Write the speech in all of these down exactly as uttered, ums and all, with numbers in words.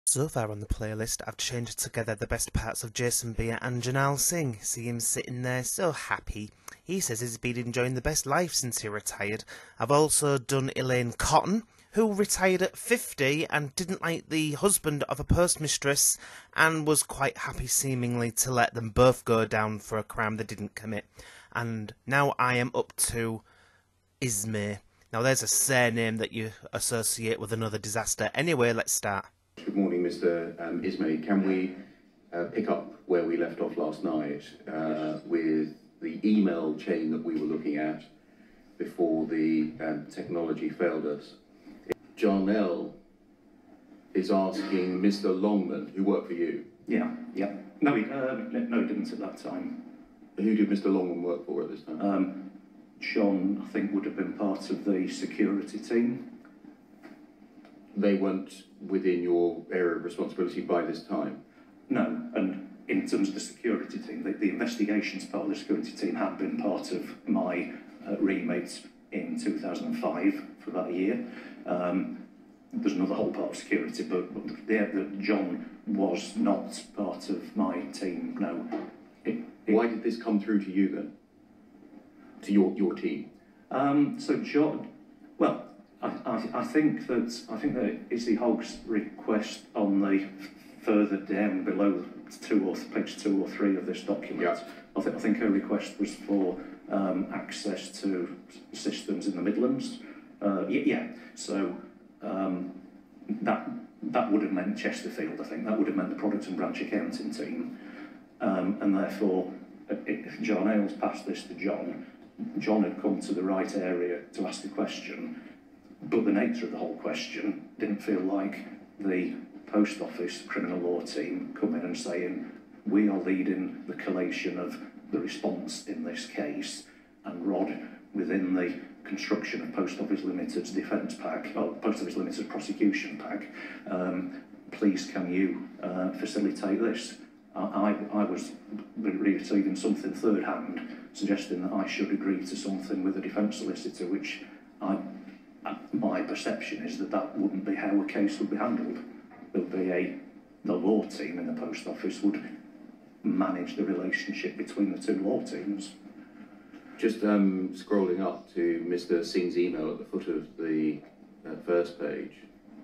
So far on the playlist, I've changed together the best parts of Jason Beer and Janelle Singh. See him sitting there so happy. He says he's been enjoying the best life since he retired. I've also done Elaine Cotton, who retired at fifty and didn't like the husband of a postmistress and was quite happy seemingly to let them both go down for a crime they didn't commit. And now I am up to Ismay. Now there's a surname that you associate with another disaster. Anyway, let's start. Good morning, Mister Um, Ismay. Can we uh, pick up where we left off last night uh, with the email chain that we were looking at before the um, technology failed us? Jarnell is asking Mister Longman, who worked for you. Yeah, yeah. No, he, uh, no, he didn't at that time. Who did Mister Longman work for at this time? Um, John, I think, would have been part of the security team. They weren't within your area of responsibility by this time? No, and in terms of the security team, the, the investigations part of the security team had been part of my uh, remit in two thousand five for about a year. Um, there's another whole part of security, but, but the, the, John was not part of my team, no. It, it, Why did this come through to you then? To your, your team? Um, so John, well, I, I, I think that I think that Izzy Hogg's request on the further down below two or page two or three of this document. Yeah. I think I think her request was for um, access to systems in the Midlands. Uh, yeah, yeah. So um, that that would have meant Chesterfield. I think that would have meant the product and branch accounting team, um, and therefore, if John Ailes passed this to John, John had come to the right area to ask the question. But the nature of the whole question didn't feel like the Post Office criminal law team coming and saying, we are leading the collation of the response in this case, and Rod, within the construction of Post Office Limited's defence pack, or Post Office Limited's prosecution pack, um, please can you uh, facilitate this? I, I, I was receiving something third hand, suggesting that I should agree to something with a defence solicitor, which I my perception is that that wouldn't be how a case would be handled. There would be a, the law team in the Post Office would manage the relationship between the two law teams. Just um, scrolling up to Mister Singh's email at the foot of the uh, first page.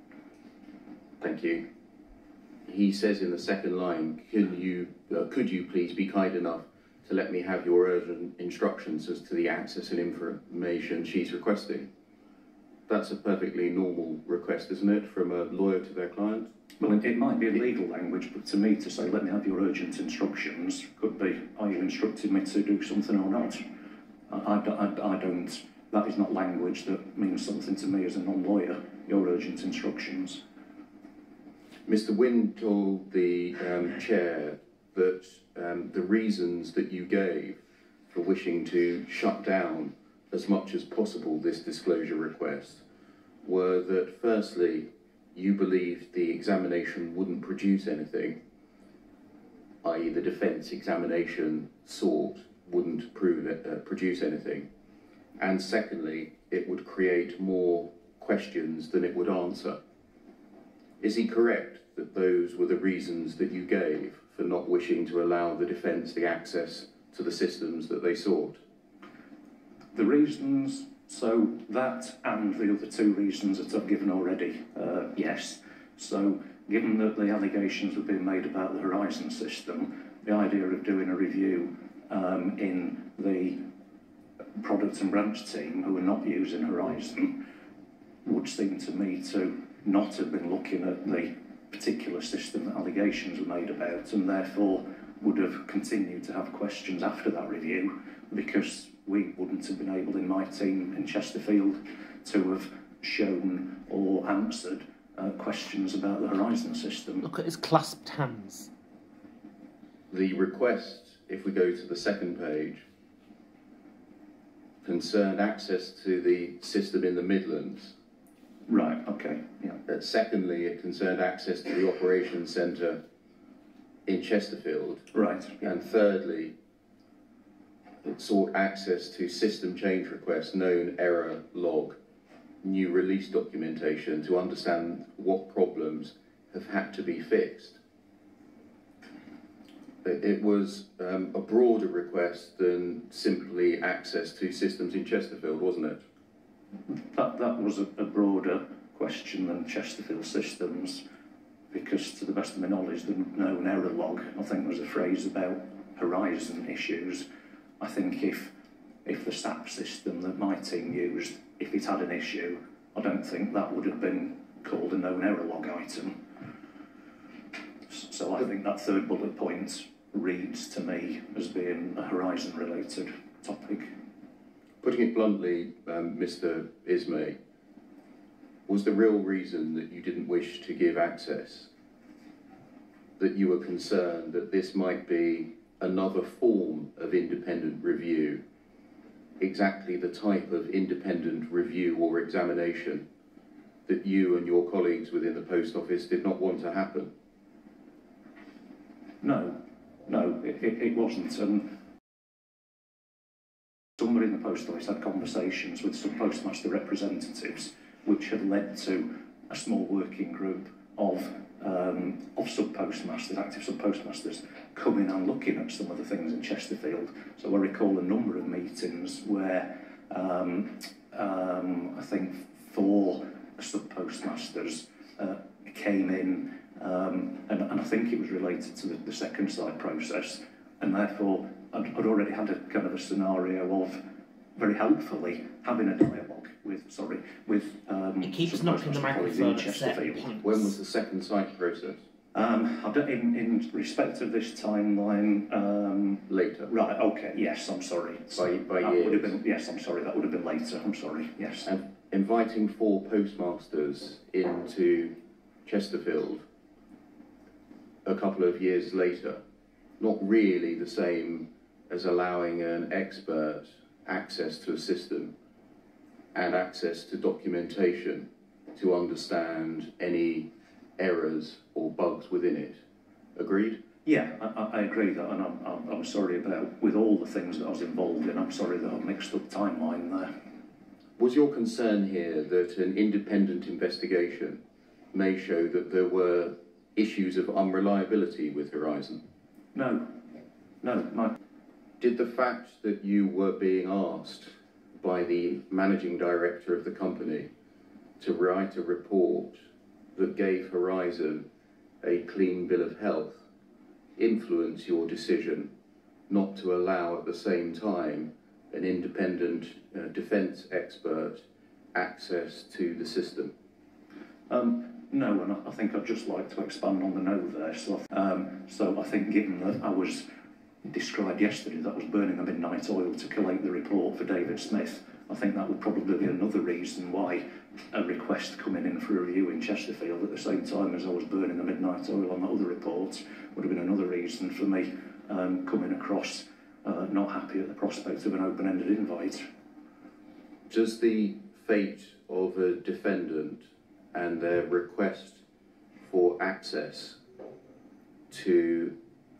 Thank you. He says in the second line, Can you, uh, could you please be kind enough to let me have your urgent instructions as to the access and information she's requesting? That's a perfectly normal request, isn't it, from a lawyer to their client? Well, it, it might be a legal language, but to me to say, let me have your urgent instructions, could be, are you instructing me to do something or not? I, I, I, I don't, that is not language that means something to me as a non-lawyer, your urgent instructions. Mister Wynne told the um, chair that um, the reasons that you gave for wishing to shut down as much as possible this disclosure request were that firstly you believed the examination wouldn't produce anything, that is the defence examination sought wouldn't prove it, uh, produce anything, and secondly it would create more questions than it would answer. Is he correct that those were the reasons that you gave for not wishing to allow the defence the access to the systems that they sought? The reasons, so that and the other two reasons that I've given already, uh, yes. So given that the allegations have been made about the Horizon system, the idea of doing a review um, in the product and branch team who are not using Horizon would seem to me to not have been looking at the particular system that allegations were made about, and therefore would have continued to have questions after that review, because we wouldn't have been able in my team in Chesterfield to have shown or answered uh, questions about the Horizon system. Look at his clasped hands. The request, if we go to the second page, concerned access to the system in the Midlands. Right, okay, yeah. Uh, secondly, it concerned access to the operations centre in Chesterfield. Right. Yeah. And thirdly, it sought access to system change requests, known error log, new release documentation to understand what problems have had to be fixed. It was um, a broader request than simply access to systems in Chesterfield, wasn't it? That, that was a, a broader question than Chesterfield systems, because to the best of my knowledge, the known error log, I think, was a phrase about Horizon issues. I think if, if the S A P system that my team used, if it had an issue, I don't think that would have been called a known error log item. So I think that third bullet point reads to me as being a Horizon-related topic. Putting it bluntly, um, Mister Ismay, was the real reason that you didn't wish to give access that you were concerned that this might be another form of independent review, exactly the type of independent review or examination that you and your colleagues within the Post Office did not want to happen? No, no, it, it, it wasn't. Um, somebody in the Post Office had conversations with some postmaster representatives, which had led to a small working group of um, of sub-postmasters, active sub-postmasters, coming and looking at some of the things in Chesterfield. So I recall a number of meetings where um, um, I think four sub-postmasters uh, came in, um, and, and I think it was related to the, the second side process, and therefore I'd, I'd already had a kind of a scenario of, very helpfully, having a dialogue with, sorry, with um, it keeps knocking the microphone at certain points. When was the second site process? Um, I've done, in, in respect of this timeline, um, later. Right. Okay. Yes. I'm sorry. By by that years. Would have been, yes. I'm sorry. That would have been later. I'm sorry. Yes. And inviting four postmasters into Chesterfield a couple of years later, not really the same as allowing an expert access to a system and access to documentation to understand any errors or bugs within it. Agreed? Yeah, I, I agree that, and I'm, I'm, I'm sorry about, with all the things that I was involved in, I'm sorry that I've mixed up timeline there. Was your concern here that an independent investigation may show that there were issues of unreliability with Horizon? No, no. My... Did the fact that you were being asked by the managing director of the company to write a report that gave Horizon a clean bill of health influence your decision not to allow at the same time an independent uh, defence expert access to the system? Um, no, and I, I think I'd just like to expand on the no there. So, um, so I think given that I was described yesterday that I was burning a midnight oil to collate the report for David Smith, I think that would probably be another reason why a request coming in for a review in Chesterfield at the same time as I was burning the midnight oil on that other report would have been another reason for me um, coming across uh, not happy at the prospect of an open-ended invite. Does the fate of a defendant and their request for access to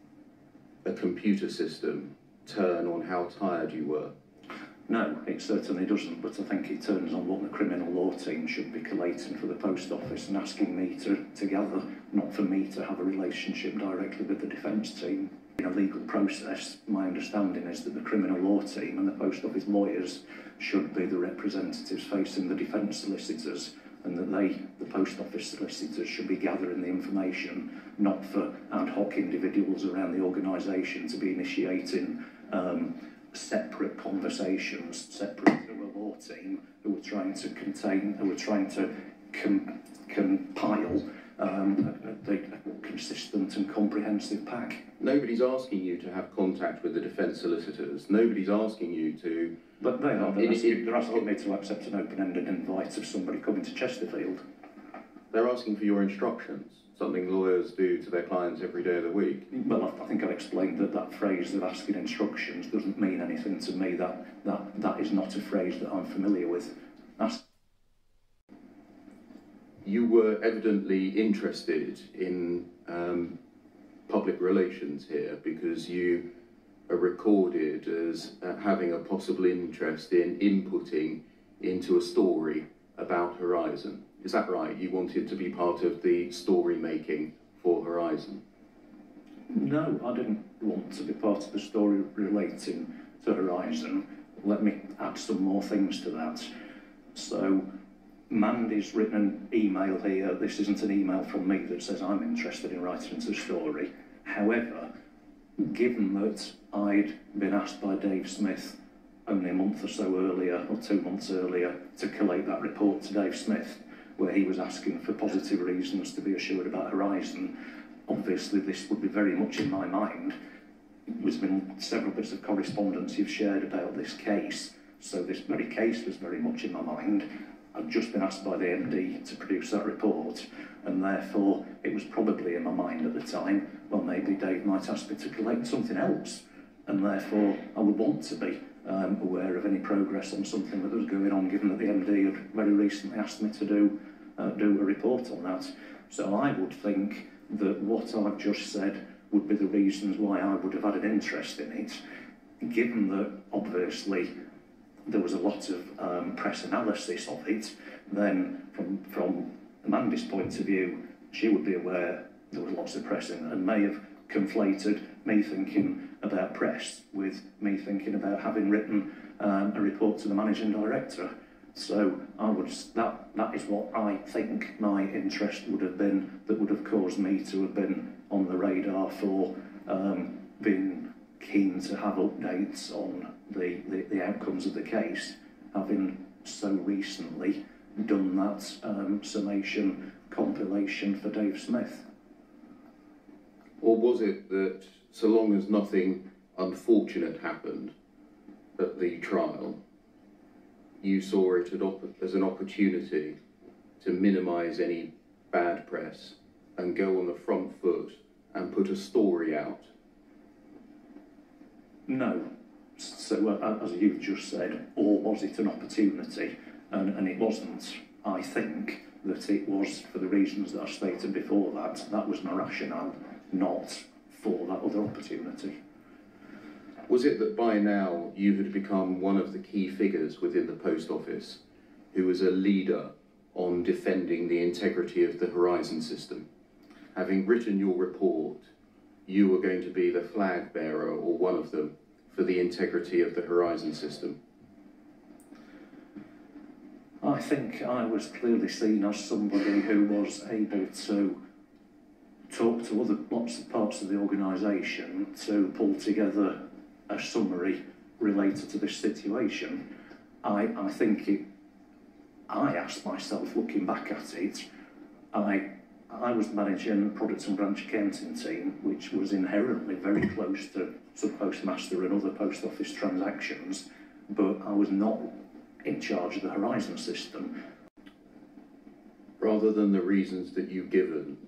a computer system turn on how tired you were? No, it certainly doesn't, but I think it turns on what the criminal law team should be collating for the Post Office and asking me to, to gather, not for me to have a relationship directly with the defence team. In a legal process, my understanding is that the criminal law team and the Post Office lawyers should be the representatives facing the defence solicitors, and that they, the Post Office solicitors, should be gathering the information, not for ad hoc individuals around the organisation to be initiating um, separate conversations, separate to a law team who were trying to contain, who were trying to com compile um, a, a, a consistent and comprehensive pack. Nobody's asking you to have contact with the defence solicitors. Nobody's asking you to... But they are. They're, in, asking, in, they're asking me to accept an open-ended invite of somebody coming to Chesterfield. They're asking for your instructions, something lawyers do to their clients every day of the week. Well, I, I think I've explained that that phrase of asking instructions doesn't mean anything to me. That, that, that is not a phrase that I'm familiar with. Ask You were evidently interested in um, public relations here because you are recorded as uh, having a possible interest in inputting into a story about Horizon. Is that right? You wanted to be part of the story making for Horizon? No, I didn't want to be part of the story relating to Horizon. Let me add some more things to that. So, Mandy's written an email here. This isn't an email from me that says I'm interested in writing into the story. However, given that I'd been asked by Dave Smith only a month or so earlier, or two months earlier, to collate that report to Dave Smith, where he was asking for positive reasons to be assured about Horizon, obviously this would be very much in my mind. There's been several bits of correspondence you've shared about this case, so this very case was very much in my mind. I'd just been asked by the M D to produce that report, and therefore it was probably in my mind at the time, well, maybe Dave might ask me to collect something else, and therefore I would want to be um, aware of any progress on something that was going on, given that the M D had very recently asked me to do, uh, do a report on that. So I would think that what I've just said would be the reasons why I would have had an interest in it, given that obviously there was a lot of um, press analysis of it. Then from, from Amanda's point of view, she would be aware there was lots of press in it and may have conflated me thinking about press with me thinking about having written um, a report to the managing director. So I would, that, that is what I think my interest would have been, that would have caused me to have been on the radar for um, being keen to have updates on the, the, the outcomes of the case, having so recently done that um, summation compilation for Dave Smith. Or was it that so long as nothing unfortunate happened at the trial, you saw it as an opportunity to minimise any bad press and go on the front foot and put a story out? No. So, uh, as you've just said, or was it an opportunity? And, and it wasn't. I think that it was, for the reasons that I stated before that, that was my rationale, not for that other opportunity. Was it that by now you had become one of the key figures within the post office who was a leader on defending the integrity of the Horizon system? Having written your report, you were going to be the flag bearer, or one of them, for the integrity of the Horizon system? I think I was clearly seen as somebody who was able to talk to other lots of parts of the organisation to pull together a summary related to this situation. I, I think it, I asked myself, looking back at it, I, I was managing a product and branch accounting team, which was inherently very close to sub-postmaster and other post office transactions, but I was not in charge of the Horizon system. Rather than the reasons that you've given,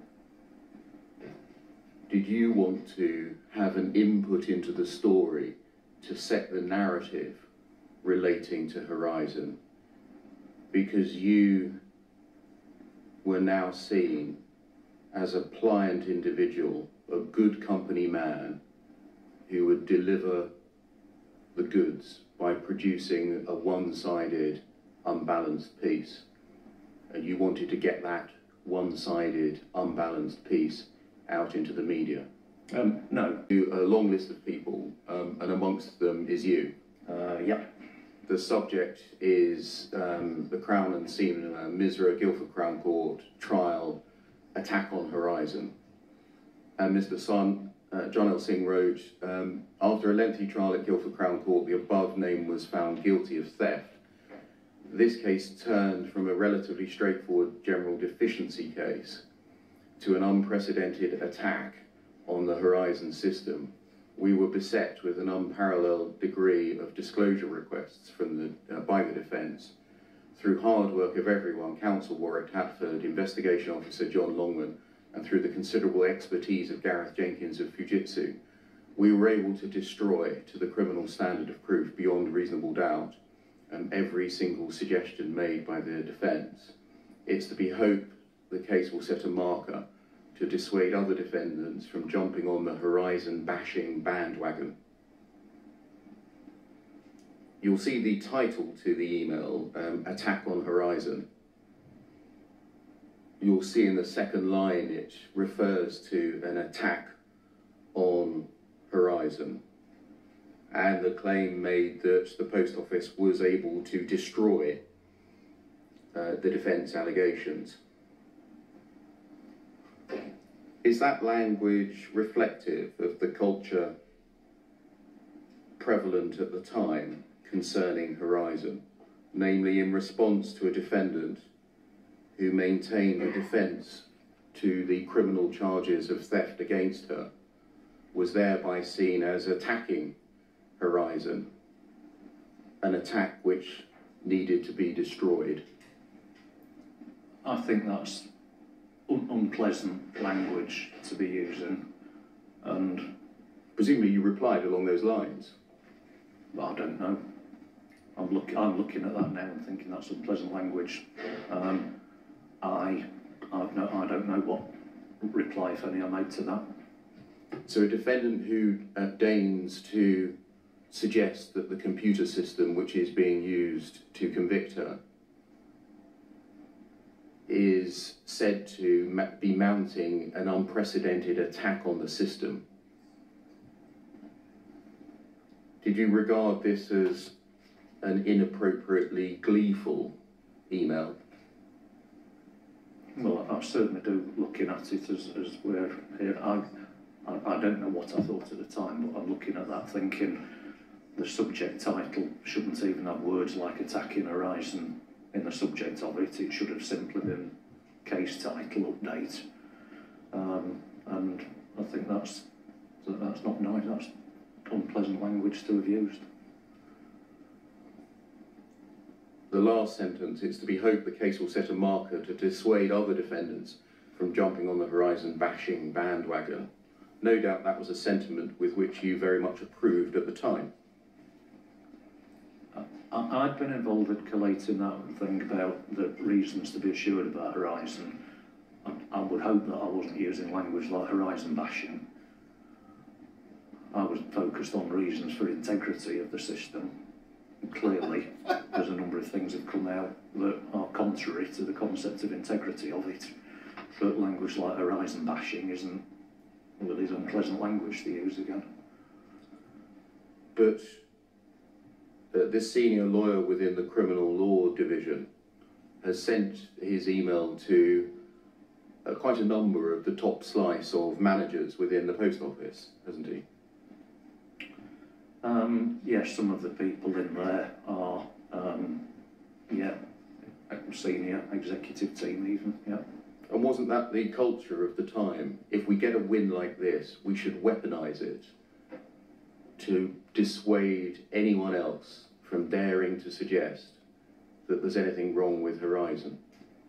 did you want to have an input into the story to set the narrative relating to Horizon? Because you were now seen as a pliant individual, a good company man who would deliver the goods by producing a one-sided, unbalanced piece. And you wanted to get that one-sided, unbalanced piece out into the media. Um, no. A long list of people, um, and amongst them is you. Uh, yeah. The subject is um, the Crown and Seaman, uh, Misra Guildford Crown Court trial, attack on Horizon. And Mister Son, uh, John L. Singh wrote, um, after a lengthy trial at Guildford Crown Court, the above name was found guilty of theft. This case turned from a relatively straightforward general deficiency case to an unprecedented attack on the Horizon system. We were beset with an unparalleled degree of disclosure requests from the, uh, by the defence. Through hard work of everyone, Counsel Warwick Hatford, Investigation Officer John Longman, and through the considerable expertise of Gareth Jenkins of Fujitsu, we were able to destroy to the criminal standard of proof beyond reasonable doubt and every single suggestion made by the defence. It's to be hoped the case will set a marker to dissuade other defendants from jumping on the Horizon bashing bandwagon. You'll see the title to the email, um, Attack on Horizon. you'll see in the second line it refers to an attack on Horizon and the claim made that the Post Office was able to destroy uh, the defence allegations. Is that language reflective of the culture prevalent at the time concerning Horizon, namely in response to a defendant who maintained a defence to the criminal charges of theft against her, was thereby seen as attacking Horizon, an attack which needed to be destroyed? I think that's un unpleasant language to be using, and presumably you replied along those lines. I don't know. I'm look I'm looking at that now and thinking that's unpleasant language. Um, I I've no I don't know what reply, if any, I made to that. So a defendant who uh, deigns to suggest that the computer system which is being used to convict her is said to ma be mounting an unprecedented attack on the system. Did you regard this as an inappropriately gleeful email? Well, I certainly do, looking at it as, as we're here. I, I, I don't know what I thought at the time, but I'm looking at that thinking the subject title shouldn't even have words like attacking Horizon in the subject of it. It should have simply been case title update. Um, and I think that's, that's not nice, that's unpleasant language to have used. The last sentence, it's to be hoped the case will set a marker to dissuade other defendants from jumping on the Horizon bashing bandwagon. No doubt that was a sentiment with which you very much approved at the time. I, I'd been involved in collating that thing about the reasons to be assured about Horizon. I, I would hope that I wasn't using language like Horizon bashing. I was focused on reasons for integrity of the system. Clearly, there's a number of things that have come out that are contrary to the concept of integrity of it. But language like Horizon bashing isn't, well, is unpleasant language to use again. But uh, this senior lawyer within the criminal law division has sent his email to uh, quite a number of the top slice of managers within the post office, hasn't he? Um, yes, some of the people in there are, um, yeah, senior executive team even, yeah. And wasn't that the culture of the time? If we get a win like this, we should weaponise it to dissuade anyone else from daring to suggest that there's anything wrong with Horizon?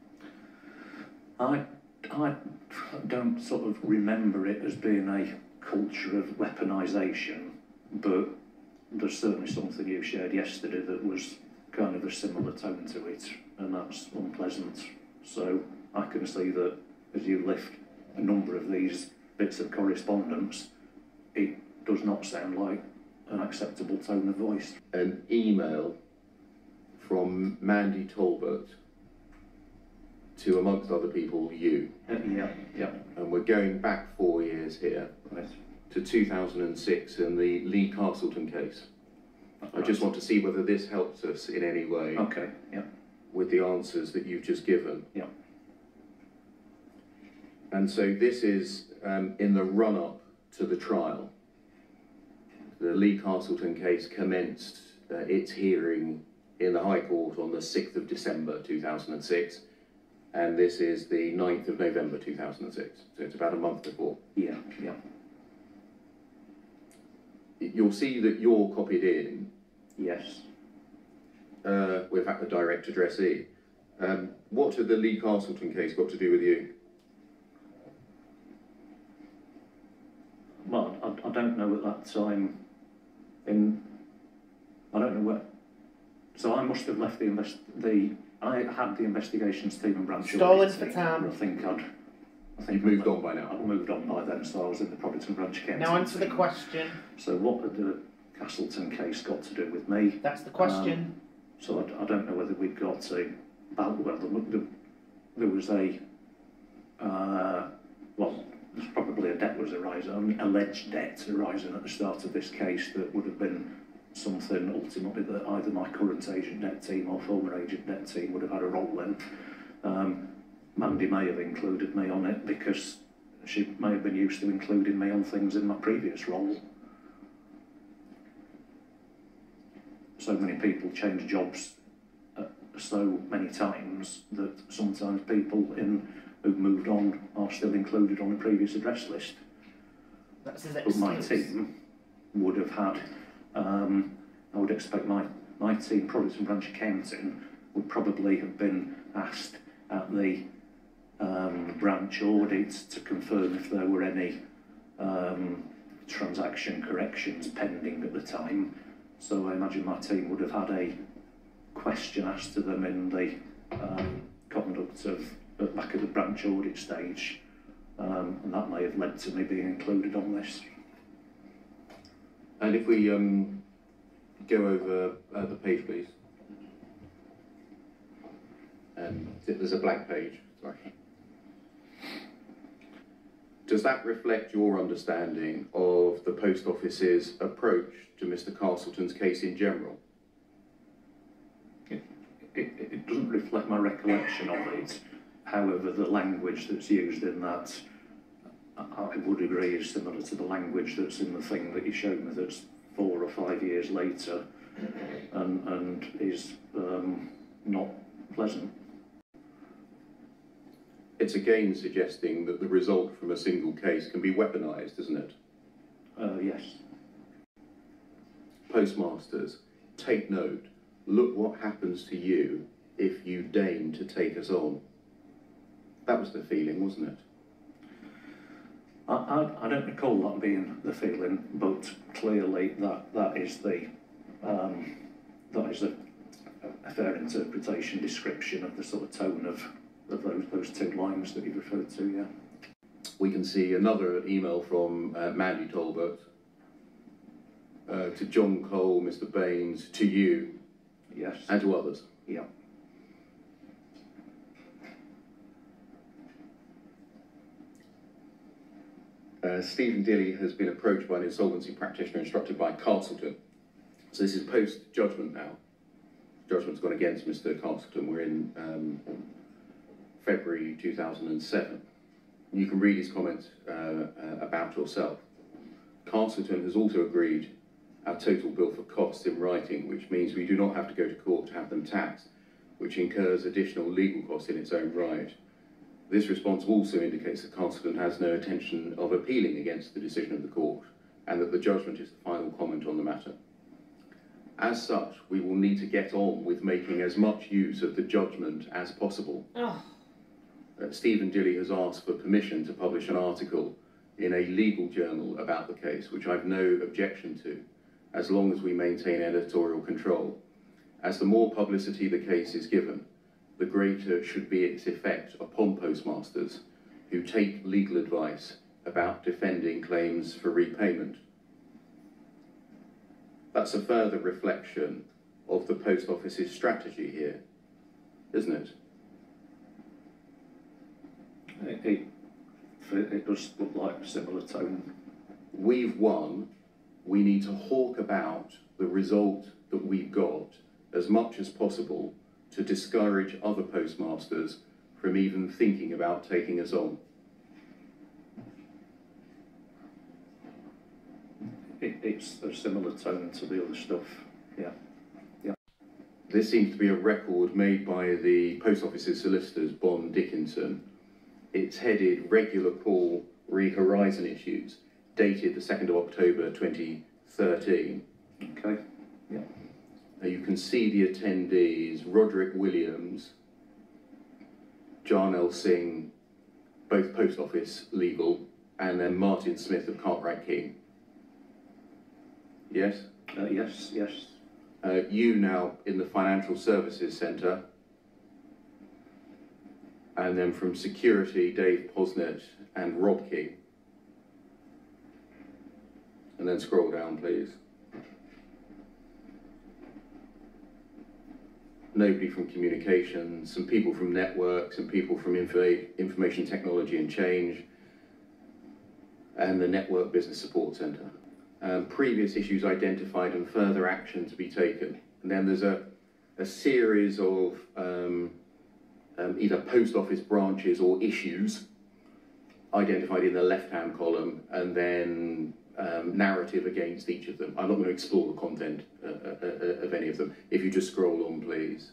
I, I don't sort of remember it as being a culture of weaponisation, but there's certainly something you shared yesterday that was kind of a similar tone to it, and that's unpleasant. So I can see that as you lift a number of these bits of correspondence, it does not sound like an acceptable tone of voice. An email from Mandy Talbot to, amongst other people, you. Uh, yeah, yeah. And we're going back four years here. Right. To two thousand six and the Lee Castleton case. Right. I just want to see whether this helps us in any way. Okay, yeah. With the answers that you've just given. Yeah. And so this is um, in the run-up to the trial. The Lee Castleton case commenced uh, its hearing in the High Court on the sixth of December two thousand six, and this is the ninth of November two thousand six, so it's about a month before. Yeah, yeah. You'll see that you're copied in. Yes. Uh, with fact, the direct addressee. Um, what had the Lee Castleton case got to do with you? Well, I, I don't know at that time. In I don't know where. So I must have left the invest. The I had the investigations team and branch. Stolen for time. I think I'd. I think You've moved I'd, on by now. I'd moved on by then, so I was in the Providence branch accounting. Now answer the team. question. So what had the Castleton case got to do with me? That's the question. Um, so I, I don't know whether we'd got a. Well, there, there was a uh, well, there's probably a debt was arising, an alleged debt arising at the start of this case that would have been something ultimately that either my current agent debt team or former agent debt team would have had a role in. Um, Mandy may have included me on it because she may have been used to including me on things in my previous role. So many people change jobs uh, so many times that sometimes people in who've moved on are still included on the previous address list. That's his excuse. But my team would have had, um, I would expect my, my team, products and branch accounting, would probably have been asked at the um, branch audit to confirm if there were any um, transaction corrections pending at the time. So I imagine my team would have had a question asked to them in the um, conduct of, at back at the branch audit stage, um, and that may have led to me being included on this. And if we um, go over uh, the page, please. Um, there's a blank page, sorry. Does that reflect your understanding of the Post Office's approach to Mister Castleton's case in general? It, it, it doesn't reflect my recollection of it. However, the language that's used in that, I would agree, is similar to the language that's in the thing that you showed me that's four or five years later and, and is um, not pleasant. It's again suggesting that the result from a single case can be weaponised, isn't it? Uh, yes. Postmasters, take note. Look what happens to you if you deign to take us on. That was the feeling, wasn't it? I, I, I don't recall that being the feeling, but clearly that, that is the um, that is a, a fair interpretation, description of the sort of tone of, of those, those two lines that you referred to, yeah. We can see another email from uh, Mandy Talbot uh, to John Cole, Mister Baines, to you, yes, and to others. Yeah. Uh, Stephen Dilly has been approached by an insolvency practitioner instructed by Castleton. So this is post-judgment now. Judgment's gone against Mister Castleton. We're in um, February two thousand seven. You can read his comments uh, uh, about yourself. Castleton has also agreed our total bill for costs in writing, which means we do not have to go to court to have them taxed, which incurs additional legal costs in its own right. This response also indicates that Castleton has no intention of appealing against the decision of the court, and that the judgment is the final comment on the matter. As such, we will need to get on with making as much use of the judgment as possible. Oh. Uh, Stephen Dilly has asked for permission to publish an article in a legal journal about the case, which I've no objection to, as long as we maintain editorial control. As the more publicity the case is given, the greater should be its effect upon postmasters who take legal advice about defending claims for repayment. That's a further reflection of the Post Office's strategy here, isn't it? It, it, it does look like a similar tone. We've won. We need to hawk about the result that we've got as much as possible to discourage other postmasters from even thinking about taking us on. It, it's a similar tone to the other stuff, yeah. yeah. This seems to be a record made by the Post Office's solicitors, Bond Dickinson. It's headed Regular Call Re-Horizon Issues, dated the second of October twenty thirteen. Okay, yeah. Now you can see the attendees: Roderick Williams, Jarnell Singh, both Post Office legal, and then Martin Smith of Cartwright King. Yes? Uh, yes, yes. Uh, you now in the Financial Services Centre, and then from Security, Dave Posnett and Rob King. And then scroll down, please. nobody from communications, some people from networks, and people from info information technology and change, and the Network Business Support Centre. Um, previous issues identified and further action to be taken. And then there's a, a series of um, um, either post office branches or issues identified in the left-hand column, and then um, narrative against each of them. I'm not going to explore the content uh, uh, of any of them. If you just scroll on, please.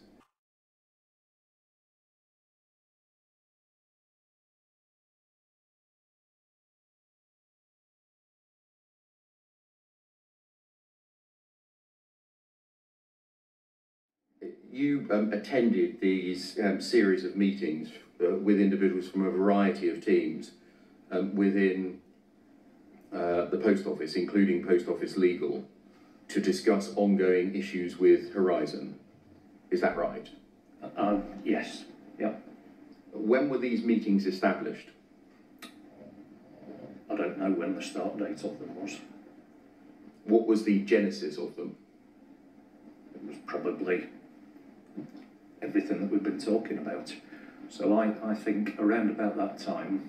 You um, attended these um, series of meetings uh, with individuals from a variety of teams um, within uh, the Post Office, including Post Office Legal, to discuss ongoing issues with Horizon. Is that right? Uh, yes, yeah. When were these meetings established? I don't know when the start date of them was. What was the genesis of them? It was probably everything that we've been talking about. So I, I think around about that time,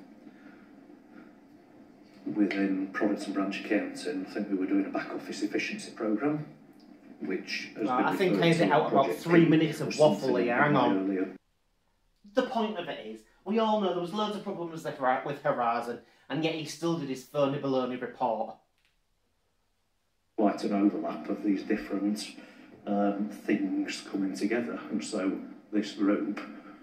within products and branch accounting, I think we were doing a back office efficiency programme, which has well, been I think I referred ended to out about Project three P minutes or of waffle something here, hang on. earlier. The point of it is, we all know there was loads of problems with Horizon, and yet he still did his phony baloney report. Quite an overlap of these different um, things coming together, and so this group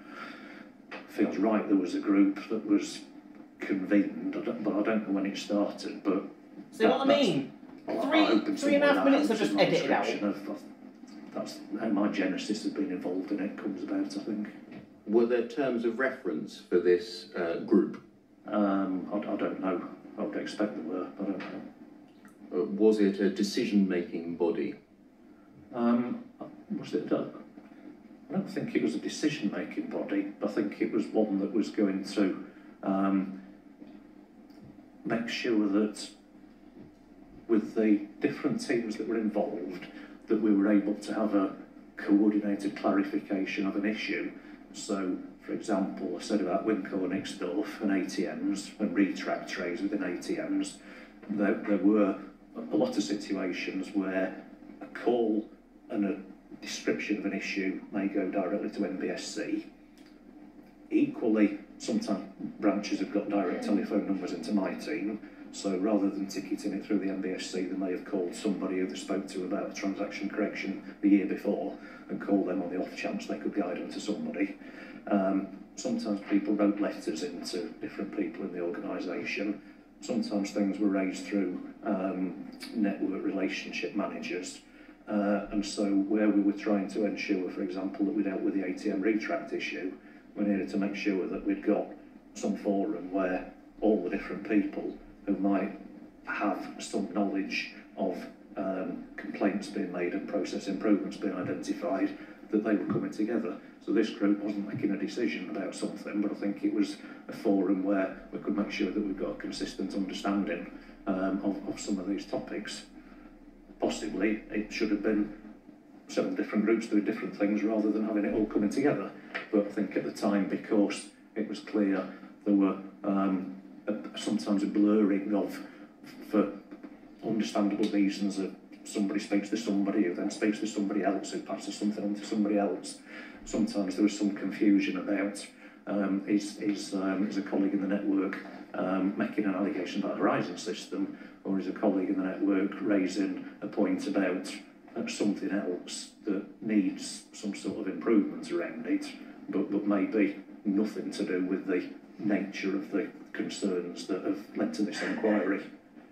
feels right. There was a group that was convened, I don't, but I don't know when it started. But see what I mean? Well, three, I three and a half minutes of just edited out. Of, of, that's how my genesis has been involved in it comes about, I think. Were there terms of reference for this uh, group? Um, I, I don't know. I would expect there were. I don't know. Uh, was it a decision-making body? Um, was it? A, I don't think it was a decision-making body. I think it was one that was going to um, make sure that with the different teams that were involved, that we were able to have a coordinated clarification of an issue. So, for example, I said about Wincornic stuff and A T Ms and retract trays within A T Ms. There, there were a lot of situations where a call and a description of an issue may go directly to N B S C. Equally, sometimes branches have got direct telephone numbers into my team, so rather than ticketing it through the N B S C, they may have called somebody who they spoke to about a transaction correction the year before and called them on the off chance they could guide them to somebody. Um, sometimes people wrote letters into different people in the organisation. Sometimes things were raised through um, network relationship managers. Uh, and so where we were trying to ensure, for example, that we dealt with the A T M retract issue, we needed to make sure that we'd got some forum where all the different people who might have some knowledge of um, complaints being made and process improvements being identified, that they were coming together. So this group wasn't making a decision about something, but I think it was a forum where we could make sure that we've got a consistent understanding um, of, of some of these topics. Possibly it should have been seven different groups doing different things rather than having it all coming together. But I think at the time, because it was clear, there were um, a, sometimes a blurring of, for understandable reasons, of somebody speaks to somebody who then speaks to somebody else who passes something on to somebody else. Sometimes there was some confusion about um, is, is, um, is a colleague in the network um, making an allegation about a Horizon system, or is a colleague in the network raising a point about uh, something else that needs some sort of improvements around it, but, but maybe nothing to do with the nature of the concerns that have led to this inquiry.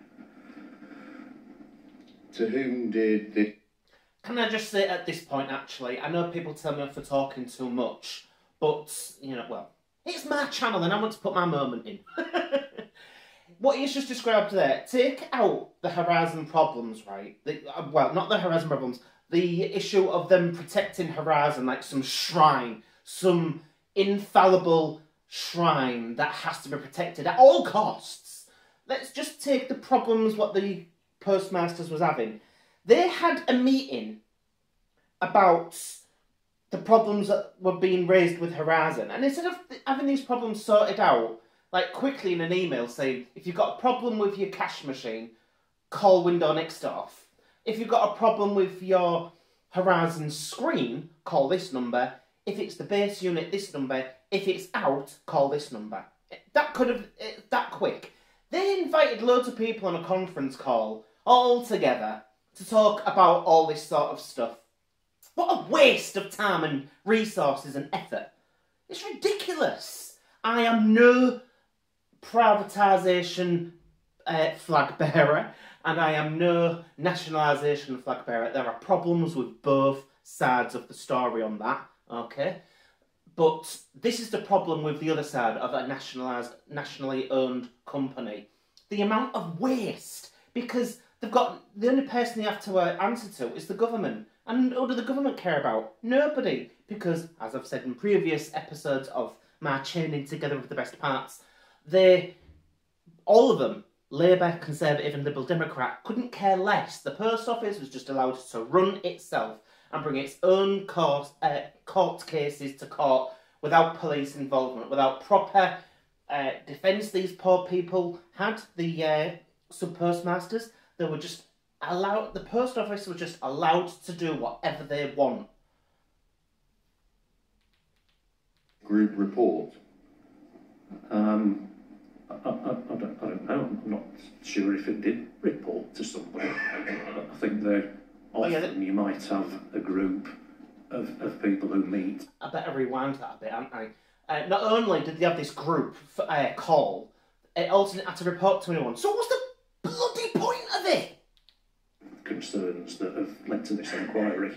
To whom did the... Can I just say at this point, actually, I know people tell me off for talking too much, but, you know, well, it's my channel and I want to put my moment in. What he's just described there, take out the Horizon problems, right? The, uh, well, not the Horizon problems, the issue of them protecting Horizon like some shrine, some infallible shrine that has to be protected at all costs. Let's just take the problems what the Postmasters was having. They had a meeting about the problems that were being raised with Horizon. And instead of having these problems sorted out, like quickly in an email saying, if you've got a problem with your cash machine, call window next off. If you've got a problem with your Horizon screen, call this number. If it's the base unit, this number. If it's out, call this number. That could have, that quick. They invited loads of people on a conference call, all together, to talk about all this sort of stuff. What a waste of time and resources and effort. It's ridiculous. I am no privatisation uh, flag bearer, and I am no nationalisation flag bearer. There are problems with both sides of the story on that, okay? But this is the problem with the other side of a nationalised, nationally owned company. The amount of waste, because they've got, the only person they have to uh, answer to is the government. And who do the government care about? Nobody. Because, as I've said in previous episodes of my chaining together of the best parts, they, all of them, Labour, Conservative and Liberal Democrat, couldn't care less. The post office was just allowed to run itself and bring its own court, uh, court cases to court without police involvement, without proper uh, defence. These poor people had the uh, sub-postmasters. They were just allowed, the post office was just allowed to do whatever they want. Group report. Um, I, I, I, don't, I don't know. I'm not sure if it did report to somebody. I think they're often, oh, yeah, you might have a group of, of people who meet. I better rewind that a bit, haven't I? Uh, not only did they have this group for, uh, call, it also didn't have to report to anyone. So what's the bloody point of it? Concerns that have led to this inquiry.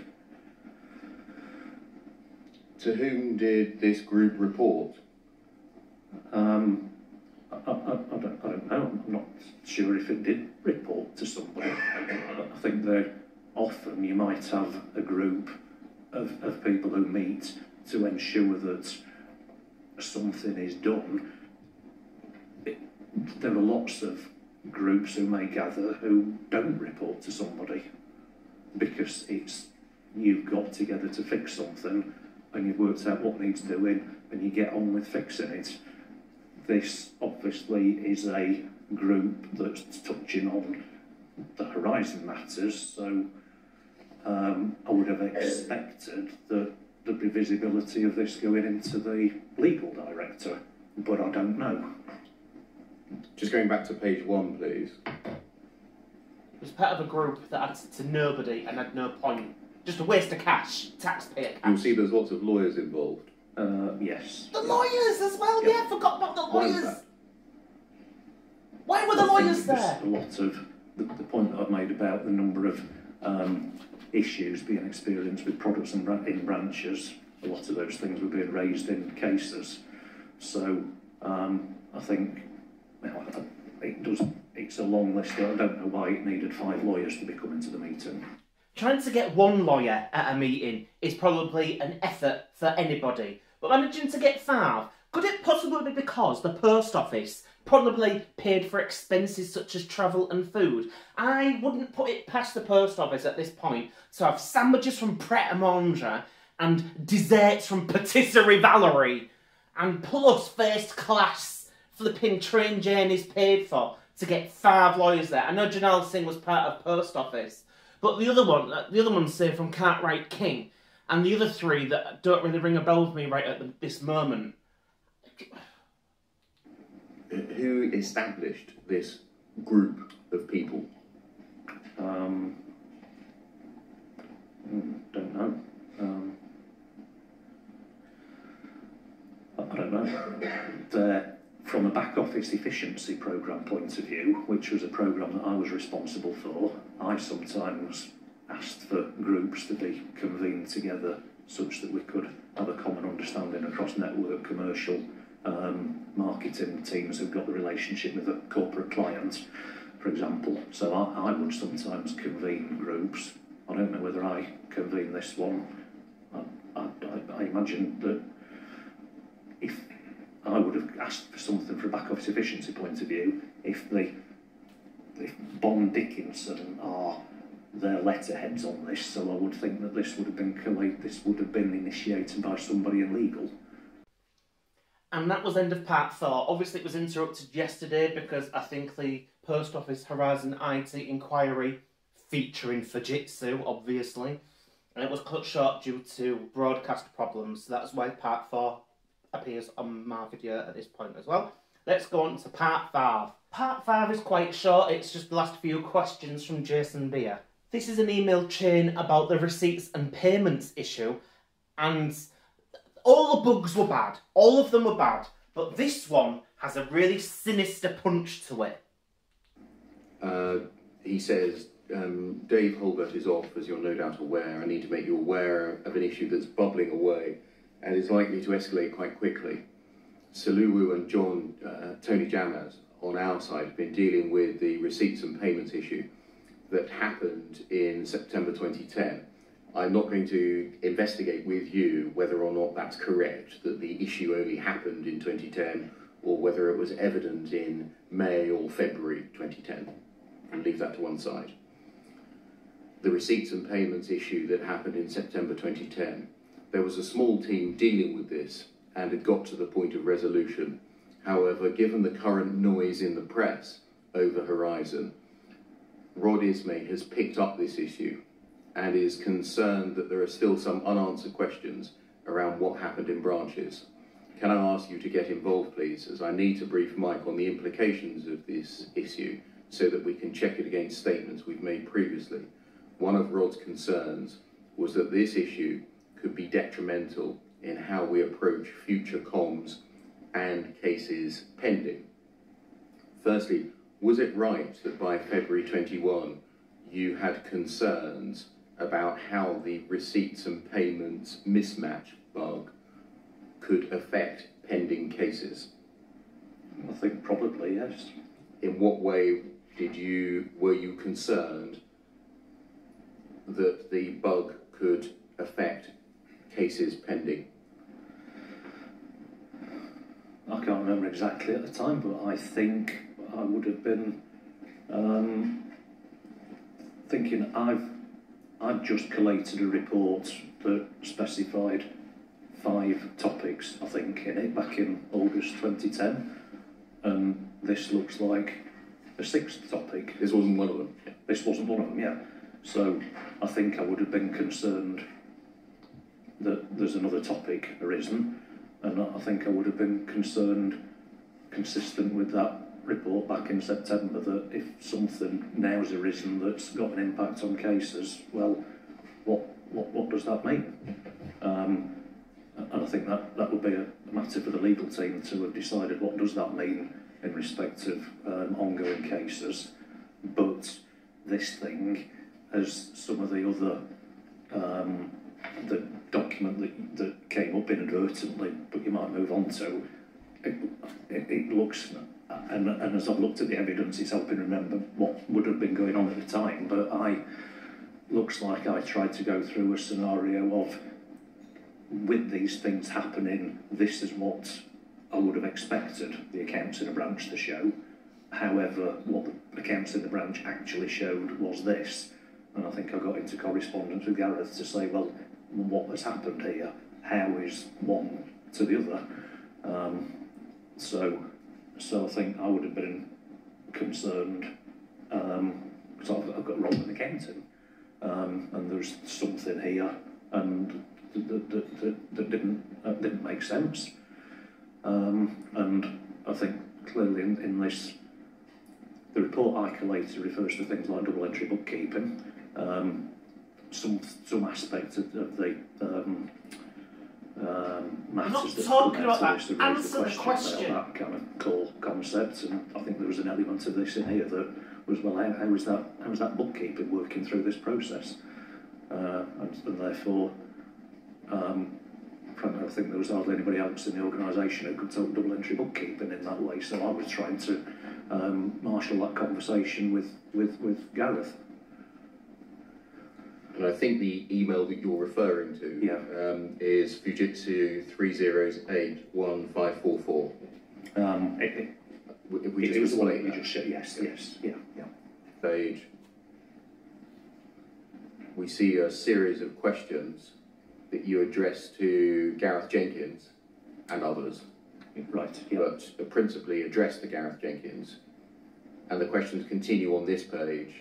To whom did this group report? Um, I, I, I, don't, I don't know. I'm not sure if it did report to somebody. I think they're often, you might have a group of, of people who meet to ensure that something is done. It, there are lots of groups who may gather who don't report to somebody because it's, you've got together to fix something and you've worked out what needs doing and you get on with fixing it. This obviously is a group that's touching on the Horizon matters, so um, I would have expected that there'd be visibility of this going into the legal director, but I don't know. Just going back to page one, please. It was part of a group that answered to nobody and had no point. Just a waste of cash, taxpayer cash. You'll see there's lots of lawyers involved. Uh, yes. The lawyers as well, yeah, yeah, forgot about the lawyers. Why Why were the lawyers there? A lot of, the, the point that I've made about the number of um, issues being experienced with products and in branches, a lot of those things were being raised in cases. So um, I think, well, it does, it's a long list. I don't know why it needed five lawyers to be coming to the meeting. Trying to get one lawyer at a meeting is probably an effort for anybody. But managing to get five, could it possibly be because the post office probably paid for expenses such as travel and food? I wouldn't put it past the post office at this point to have sandwiches from Pret-a-Manger and desserts from Patisserie Valerie and plus first class flipping train journeys paid for to get five lawyers there. I know Janelle Singh was part of post office. But the other one, the other one's say from Cartwright King, and the other three that don't really ring a bell with me right at the, this moment. Who established this group of people? Um, don't know. Um, I don't know. The, from a back office efficiency programme point of view, which was a programme that I was responsible for, I sometimes asked for groups to be convened together such that we could have a common understanding across network, commercial, um, marketing teams who've got the relationship with a corporate client, for example. So I, I would sometimes convene groups. I don't know whether I convene this one. I, I, I, I imagine that if I would have asked for something from a back office efficiency point of view, if the if Bond Dickinson are their letterheads on this, so I would think that this would have been collated, this would have been initiated by somebody in legal. And that was end of part four. Obviously it was interrupted yesterday because I think the Post Office Horizon I T inquiry, featuring Fujitsu, obviously, and it was cut short due to broadcast problems. So that's why part four appears on my video at this point as well. Let's go on to part five. Part five is quite short. It's just the last few questions from Jason Beer. This is an email chain about the receipts and payments issue, and all the bugs were bad. All of them were bad. But this one has a really sinister punch to it. Uh, he says, um, Dave Holbert is off, as you're no doubt aware. I need to make you aware of an issue that's bubbling away and is likely to escalate quite quickly. Saluwu and John, uh, Tony Jamaz, on our side, have been dealing with the receipts and payments issue that happened in September twenty ten. I'm not going to investigate with you whether or not that's correct, that the issue only happened in twenty ten, or whether it was evident in May or February twenty ten. I'll leave that to one side. The receipts and payments issue that happened in September twenty ten, there was a small team dealing with this and had got to the point of resolution. However, given the current noise in the press over Horizon, Rod Ismay has picked up this issue and is concerned that there are still some unanswered questions around what happened in branches. Can I ask you to get involved, please, as I need to brief Mike on the implications of this issue so that we can check it against statements we've made previously. One of Rod's concerns was that this issue could be detrimental in how we approach future comms and cases pending. Firstly, was it right that by February twenty-one you had concerns about how the receipts and payments mismatch bug could affect pending cases? I think probably, yes. In what way did you, were you concerned that the bug could affect cases pending? I can't remember exactly at the time, but I think I would have been um, thinking I've I've just collated a report that specified five topics, I think, in it back in August twenty ten, and this looks like a sixth topic. This wasn't one of them. This wasn't one of them, yeah. So I think I would have been concerned that there's another topic arisen, and I think I would have been concerned, consistent with that report back in September, that if something now's arisen that's got an impact on cases, well, what what, what does that mean? Um, and I think that, that would be a, a matter for the legal team to have decided what does that mean in respect of um, ongoing cases. But this thing, as some of the other um, the document that, that came up inadvertently, but you might move on to, it, it, it looks, and, and as I've looked at the evidence, it's helping remember what would have been going on at the time, but I, looks like I tried to go through a scenario of, with these things happening, this is what I would have expected the accounts in a branch to show. However, what the accounts in the branch actually showed was this. And I think I got into correspondence with Gareth to say, well, what has happened here? How is one to the other? Um, so, so I think I would have been concerned, um, because I've, I've got Roman accounting, um, and there's something here, and that, that, that, that didn't that didn't make sense. Um, and I think clearly in, in this, the report I collated refers to things like double entry bookkeeping. Um, some some aspect of, of the um, um, matters I'm not that talking about that. this, to raise Answer the question. About that kind of core concept, and I think there was an element of this in here that was, well, how, how is that how is that bookkeeping working through this process? Uh, and, and therefore, um, frankly, I think there was hardly anybody else in the organisation who could talk double entry bookkeeping in that way. So I was trying to um, marshal that conversation with with with Gareth. And I think the email that you're referring to yeah. um, is Fujitsu three zero eight one five four four. Um, it, it, we, we it, just it was the one explained you that. just said, yes, yes, yeah, yeah. Page. we see a series of questions that you address to Gareth Jenkins and others. Right, yeah. But principally addressed to Gareth Jenkins. And the questions continue on this page.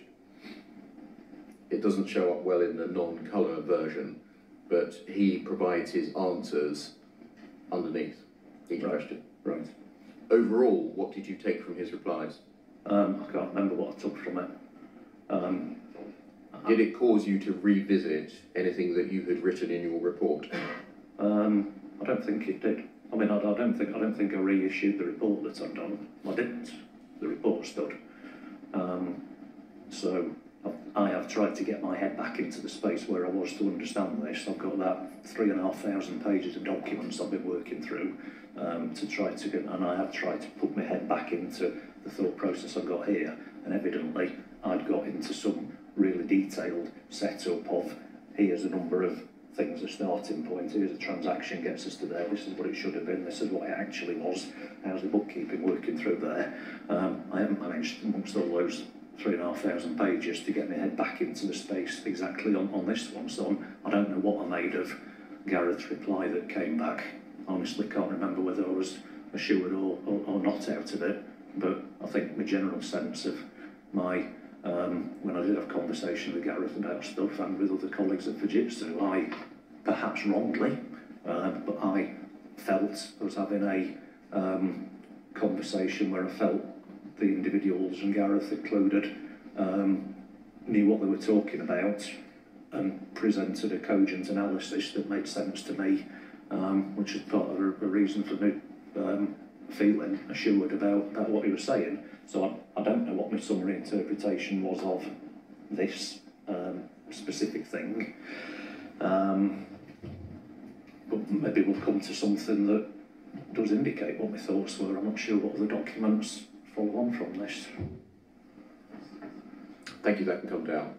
It doesn't show up well in the non-colour version, but he provides his answers underneath each Right. question. Right. Overall, what did you take from his replies? Um, I can't remember what I took from it. Um, Did it cause you to revisit anything that you had written in your report? Um, I don't think it did. I mean, I, I don't think I don't think I reissued the report that I'd done. I didn't. The report stood. Um, so I, I have tried to get my head back into the space where I was to understand this. I've got about three and a half thousand pages of documents I've been working through um, to try to get, and I have tried to put my head back into the thought process I've got here. And evidently, I'd got into some really detailed setup of here's a number of things, a starting point, here's a transaction gets us to there, this is what it should have been, this is what it actually was, how's the bookkeeping working through there. Um, I haven't managed, amongst all those three and a half thousand pages, to get my head back into the space exactly on, on this one, so I'm, I don't know what I made of Gareth's reply that came back. Honestly can't remember whether I was assured or, or, or not out of it, but I think my general sense of my Um, when I did have conversation with Gareth about stuff and with other colleagues at Fujitsu, I, perhaps wrongly, uh, but I felt I was having a um, conversation where I felt the individuals, and Gareth included, um, knew what they were talking about and presented a cogent analysis that made sense to me, um, which is part of a, a reason for me um, feeling assured about, about what he was saying. So I, I don't know what my summary interpretation was of this um, specific thing, um, but maybe we'll come to something that does indicate what my thoughts were. I'm not sure what other documents follow on from this. Thank you, that can come down.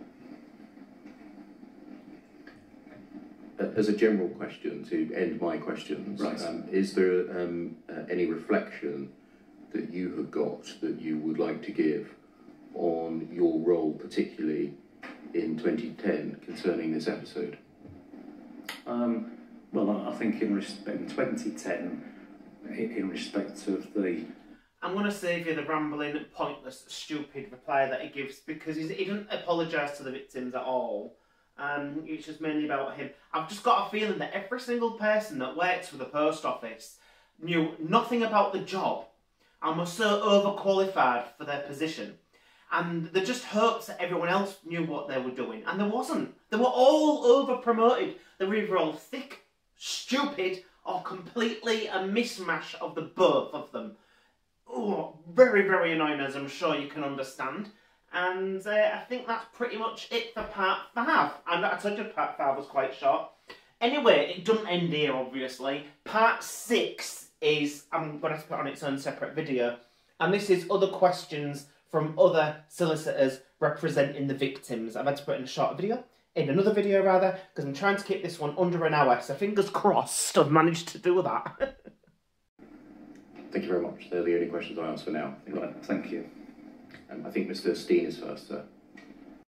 As a general question, to end my questions, right. um, is there um, uh, any reflection that you have got that you would like to give on your role, particularly in twenty ten, concerning this episode? Um, well, I think in, respect, in twenty ten, in, in respect of the... I'm going to save you the rambling, pointless, stupid reply that he gives, because he's, he doesn't apologise to the victims at all. Um, it's just mainly about him. I've just got a feeling that every single person that works for the post office knew nothing about the job and were so overqualified for their position. And they just hoped that everyone else knew what they were doing. And there wasn't. They were all over-promoted. They were either all thick, stupid, or completely a mismatch of the both of them. Oh, very, very annoying, as I'm sure you can understand. And uh, I think that's pretty much it for part five. And I told you part five was quite short. Anyway, it doesn't end here, obviously. Part six is, I'm going to put on its own separate video. And this is other questions from other solicitors representing the victims. I've had to put in a short video, in another video rather, because I'm trying to keep this one under an hour. So fingers crossed I've managed to do that. Thank you very much. They're the only questions I ask for now. Right, thank you. Um, I think Mister Steen is first, sir.